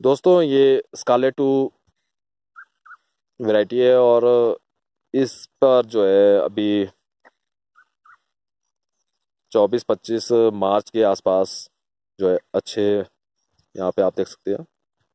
दोस्तों ये Scarlett 2 variety है और इस पर जो है अभी 24-25 मार्च के आसपास जो है अच्छे यहाँ पे आप देख सकते हैं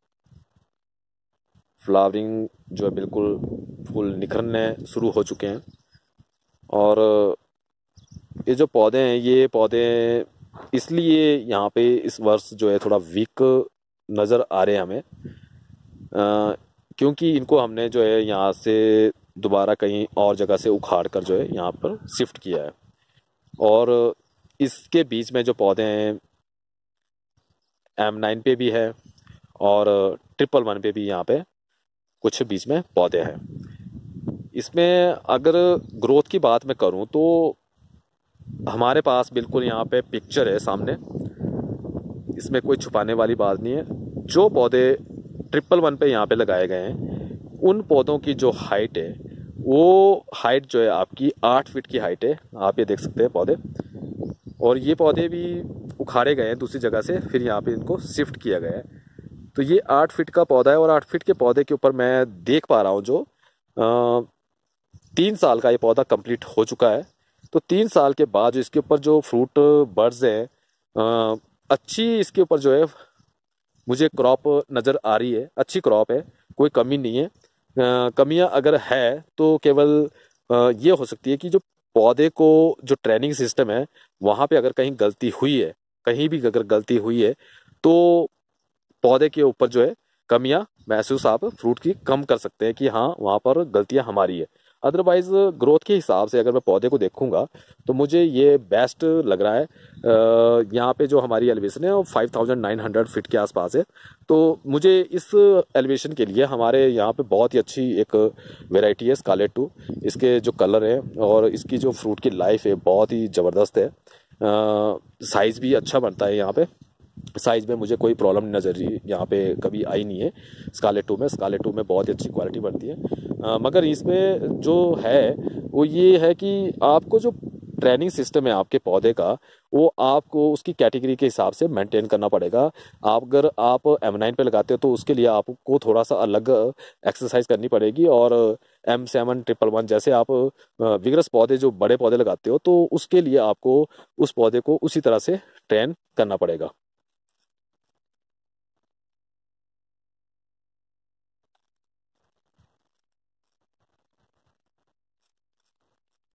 फ्लावरिंग जो है बिल्कुल फूल निखरने शुरू हो चुके हैं। और ये जो पौधे हैं ये पौधे इसलिए यहाँ पे इस वर्ष जो है थोड़ा वीक नज़र आ रहे हैं हमें, क्योंकि इनको हमने जो है यहाँ से दोबारा कहीं और जगह से उखाड़ कर जो है यहाँ पर शिफ्ट किया है। और इसके बीच में जो पौधे हैं M9 पे भी है और 111 पे भी यहाँ पे कुछ बीच में पौधे हैं। इसमें अगर ग्रोथ की बात मैं करूँ तो हमारे पास बिल्कुल यहाँ पे पिक्चर है सामने, इसमें कोई छुपाने वाली बात नहीं है। जो पौधे 111 पे यहाँ पे लगाए गए हैं उन पौधों की जो हाइट है वो हाइट जो है आपकी 8 फीट की हाइट है। आप ये देख सकते हैं पौधे, और ये पौधे भी उखाड़े गए हैं दूसरी जगह से, फिर यहाँ पे इनको शिफ्ट किया गया है। तो ये 8 फीट का पौधा है और 8 फीट के पौधे के ऊपर मैं देख पा रहा हूँ जो 3 साल का ये पौधा कंप्लीट हो चुका है। तो 3 साल के बाद जो इसके ऊपर जो फ्रूट बर्ड्स हैं, अच्छी इसके ऊपर जो है मुझे क्रॉप नज़र आ रही है, अच्छी क्रॉप है, कोई कमी नहीं है। कमियां अगर है तो केवल ये हो सकती है कि जो पौधे को जो ट्रेनिंग सिस्टम है वहाँ पे अगर कहीं गलती हुई है, कहीं भी अगर गलती हुई है तो पौधे के ऊपर जो है कमियां महसूस आप फ्रूट की कम कर सकते हैं कि हाँ वहाँ पर गलतियाँ हमारी है। अदरवाइज ग्रोथ के हिसाब से अगर मैं पौधे को देखूंगा तो मुझे ये बेस्ट लग रहा है। यहाँ पे जो हमारी एलिवेशन है वो 5900 फीट के आसपास है। तो मुझे इस एलिवेशन के लिए हमारे यहाँ पे बहुत ही अच्छी एक वैरायटी है स्कारलेट 2। इसके जो कलर है और इसकी जो फ्रूट की लाइफ है बहुत ही ज़बरदस्त है। साइज़ भी अच्छा बनता है यहाँ पे, साइज़ में मुझे कोई प्रॉब्लम नज़र यहाँ पे कभी आई नहीं है। स्कारलेट 2 में बहुत ही अच्छी क्वालिटी बनती है। मगर इसमें जो है वो ये है कि आपको जो ट्रेनिंग सिस्टम है आपके पौधे का वो आपको उसकी कैटेगरी के हिसाब से मेंटेन करना पड़ेगा। अगर आप M9 पे लगाते हो तो उसके लिए आपको थोड़ा सा अलग एक्सरसाइज करनी पड़ेगी, और M7 111 जैसे आप विगरस पौधे जो बड़े पौधे लगाते हो तो उसके लिए आपको उस पौधे को उसी तरह से ट्रेन करना पड़ेगा।